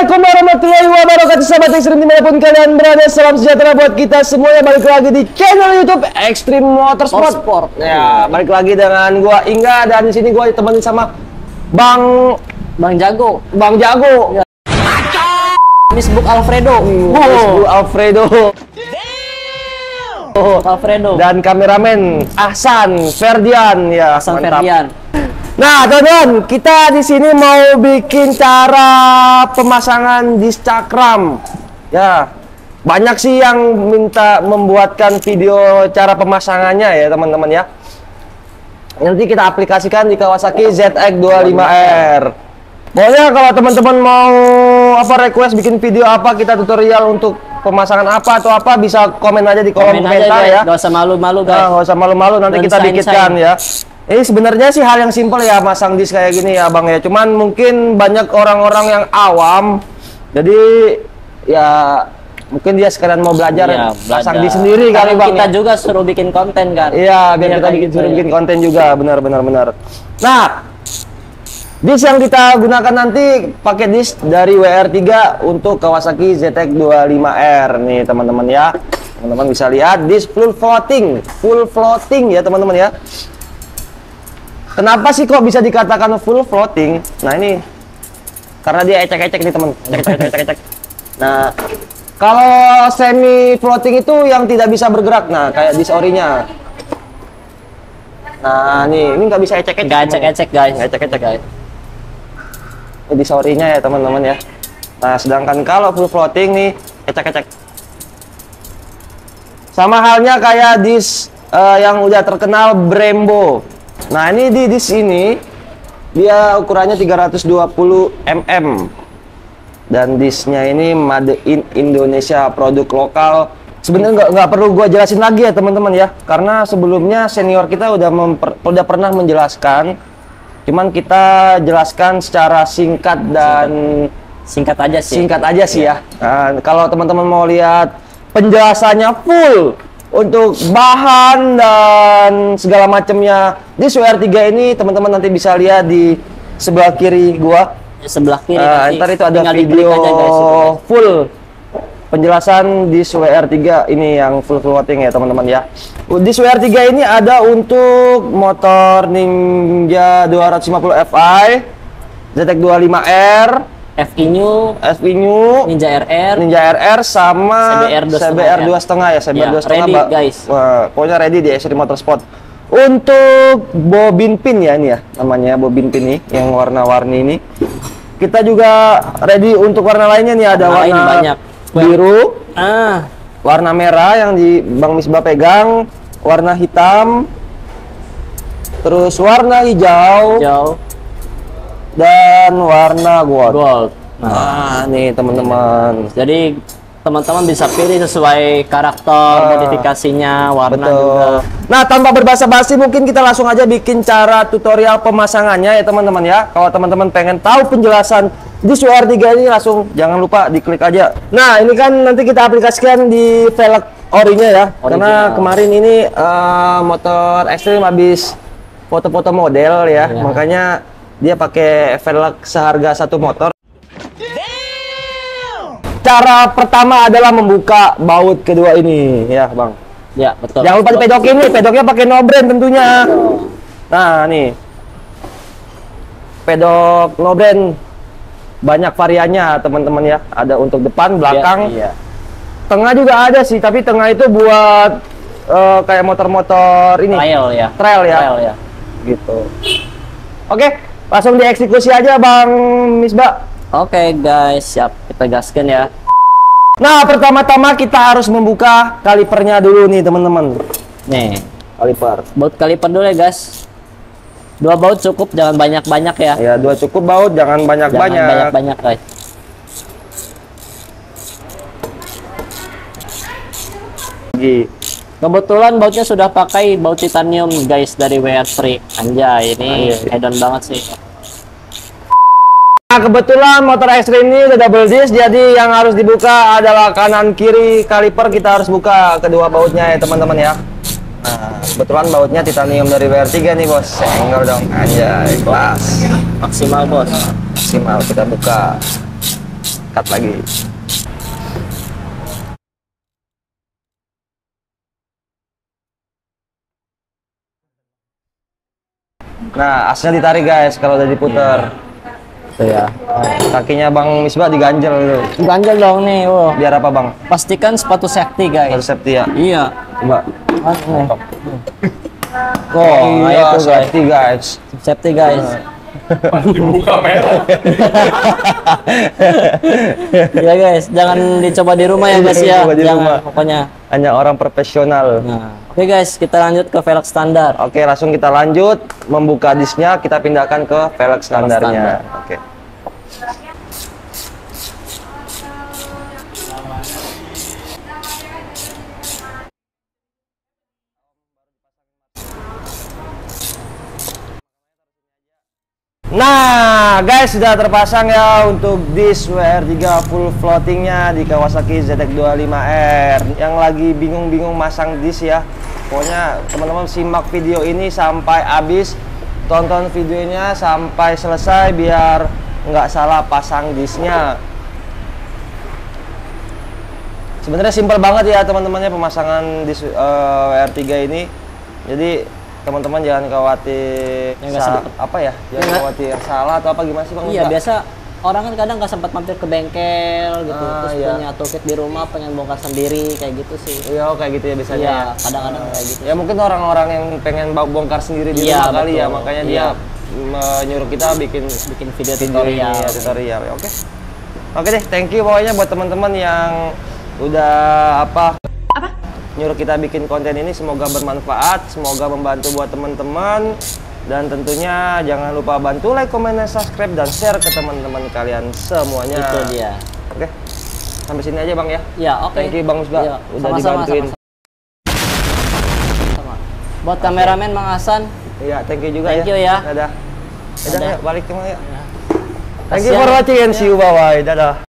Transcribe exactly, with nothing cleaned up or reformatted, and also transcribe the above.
Assalamualaikum warahmatullahi wabarakatuh, sahabat ekstrim dimanapun kalian berada. Salam sejahtera buat kita semuanya. Balik lagi di channel YouTube Extreme Motorsport. Motorsport. Ya, balik lagi dengan gua Inga, dan di sini gua ditemani sama Bang Bang Jago, Bang Jago. ya. Misbook Alfredo. Wow. Alfredo. Oh, Alfredo. Dan kameramen Ahsan Ferdian ya. Hasan Mantap. Ferdian. Nah, teman-teman, kita di sini mau bikin cara pemasangan disc cakram. Ya, banyak sih yang minta membuatkan video cara pemasangannya ya, teman-teman ya. Nanti kita aplikasikan di Kawasaki Z X dua puluh lima R. Pokoknya kalau teman-teman mau apa request bikin video apa, kita tutorial untuk pemasangan apa atau apa, bisa komen aja di kolom Komen komentar aja, ya. Gak usah malu-malu guys. Nah, nggak usah malu-malu, nanti Dan kita sign, bikinkan sign. ya. Ini sebenarnya sih hal yang simpel ya, masang disk kayak gini ya Bang ya. Cuman mungkin banyak orang-orang yang awam, jadi ya mungkin dia sekalian mau belajar, Iya, pasang belajar. disk sendiri kali Karena Bang. kita ya. juga suruh bikin konten kan. Iya, biar Iya, kita kayak bikin gitu suruh ya. bikin konten juga, benar-benar benar. Nah, disk yang kita gunakan nanti pakai disk dari W R tiga untuk Kawasaki Z X dua puluh lima R nih teman-teman ya. Teman-teman bisa lihat disk full floating, full floating ya teman-teman ya. Kenapa sih kok bisa dikatakan full floating? Nah ini karena dia ecek-ecek nih teman, ecek-ecek. Nah kalau semi floating itu yang tidak bisa bergerak, nah kayak disk orinya. Nah nih ini nggak bisa ecek-ecek. Gak ecek-ecek guys. Nggak ecek-ecek guys. Ini disk orinya ya teman-teman ya. Nah sedangkan kalau full floating nih ecek-ecek. Sama halnya kayak disk uh, yang udah terkenal Brembo. Nah ini di disk ini dia ukurannya tiga ratus dua puluh milimeter dan disknya ini made in Indonesia, produk lokal. Sebenarnya nggak nggak perlu gua jelasin lagi ya teman-teman ya, karena sebelumnya senior kita udah memper, udah pernah menjelaskan. Cuman kita jelaskan secara singkat dan Singkat aja sih. singkat aja sih ya. Nah, kalau teman-teman mau lihat penjelasannya full untuk bahan dan segala macamnya di W R tiga ini, teman-teman nanti bisa lihat di sebelah kiri gua. Sebelah kiri. Uh, nanti ntar itu ada tinggal video diklik aja, guys, itu, guys. full penjelasan di W R tiga ini yang full floating ya teman-teman ya. Di W R tiga ini ada untuk motor Ninja dua ratus lima puluh F I, Z X dua puluh lima R, F I New, F I New, Ninja R R, Ninja R R sama C B R dua setengah ya, C B R Ya, dua setengah ready, Mbak. guys. Wah, pokoknya ready di Extreme Motorsport. Untuk bobin pin ya ini ya, namanya bobin pin nih yang warna-warni ini. Kita juga ready untuk warna lainnya nih, ada Warna lain warna banyak. biru, Ah, warna merah yang di Bang Misbah pegang, warna hitam, terus warna hijau, jauh, dan warna gold. gold. Nah, nih teman-teman. Jadi teman-teman bisa pilih sesuai karakter, Ah, modifikasinya, warna Betul. juga. Nah, tanpa berbasa-basi mungkin kita langsung aja bikin cara tutorial pemasangannya ya teman-teman ya. Kalau teman-teman pengen tahu penjelasan di W R tiga ini, langsung jangan lupa diklik aja. Nah, ini kan nanti kita aplikasikan di velg orinya ya. Karena Original. kemarin ini eh, motor ekstrim habis foto-foto model ya. Iya. Makanya dia pakai velg seharga satu motor. Cara pertama adalah membuka baut kedua ini ya, Bang. Ya, betul. Jangan lupa dipedokin nih, pedoknya pakai no brand tentunya. Nah, nih. Pedok no brand banyak variannya, teman-teman ya. Ada untuk depan, belakang, Iya, iya. tengah juga ada sih, tapi tengah itu buat eh, kayak motor-motor ini. Trail ya. Trail ya. Trail ya. Gitu. Oke, langsung dieksekusi aja Bang Misbah. Oke guys, siap, kita gaskan ya. Nah, pertama-tama kita harus membuka kalipernya dulu nih, teman-teman. Nih, Kaliper. baut kaliper dulu ya guys. Dua baut cukup, jangan banyak-banyak ya. Ya, dua cukup baut, jangan Jangan banyak-banyak. banyak-banyak guys. Lagi. Kebetulan bautnya sudah pakai baut titanium guys dari W R tiga. Anjay, ini Anjay. hedon banget sih. Nah, kebetulan motor ekstrim ini udah double disc, jadi yang harus dibuka adalah kanan kiri kaliper. Kita harus buka kedua bautnya ya teman-teman ya. Nah, kebetulan bautnya titanium dari W R tiga nih bos. Enggak dong, anjay, kelas. Maksimal bos. Maksimal kita buka. cut lagi. Nah, asnya ditarik guys kalau udah diputer. Tuh ya. Kakinya Bang Misbah diganjel dulu. Ganjel dong nih, wow. Biar apa Bang? Pastikan sepatu safety guys. Harus safety ya. Iya. Coba. Mas, nih. Oh, nah iya, itu, guys. safety guys. Safety guys. Dibuka merah. Ya guys, jangan dicoba di rumah ya guys ya. Coba di Jangan, rumah. pokoknya. Hanya orang profesional. Nah, oke guys, kita lanjut ke velg standar. Oke, langsung kita lanjut membuka disknya, kita pindahkan ke velg standarnya. Oke. Nah, guys, sudah terpasang ya untuk disk W R tiga full floatingnya di Kawasaki Z X dua puluh lima R. Yang lagi bingung-bingung masang disk ya, pokoknya teman-teman simak video ini sampai habis, tonton videonya sampai selesai biar nggak salah pasang disknya. Sebenarnya simpel banget ya teman-temannya pemasangan disk uh, W R tiga ini. Jadi teman-teman jangan khawatir Ya, nggak sa- sempet. apa ya, jangan Ya, khawatir salah atau apa gimana sih Bang? Iya, Misbah? biasa orang kan kadang nggak sempat mampir ke bengkel gitu, Ah, terus iya. punya toolkit di rumah pengen bongkar sendiri kayak gitu sih. Iya, oh, kayak gitu ya biasanya. Iya, ya. kadang-kadang kayak gitu. Ya mungkin orang-orang yang pengen ba- bongkar sendiri di Iya, rumah kali ya, betul. makanya Iya. dia menyuruh kita bikin Bikin video video tutorial. ini ya, tutorial. Ya, Oke. Oke deh, thank you pokoknya buat teman-teman yang udah apa? Nyuruh kita bikin konten ini, semoga bermanfaat, semoga membantu buat teman-teman, dan tentunya jangan lupa bantu like, comment, dan subscribe dan share ke teman-teman kalian semuanya. Itu dia. Oke. Sampai sini aja Bang ya. Ya, oke. Thank you Bang Misbah Iya, udah sama-sama, dibantuin. sama-sama. Buat kameramen Mang Hasan, Iya, thank you juga Thank ya. you ya. Dadah. Dadah, Dadah. ya, balik cuma ya. ya. Thank you Kasihan. for watching and see you bye bye. Dadah.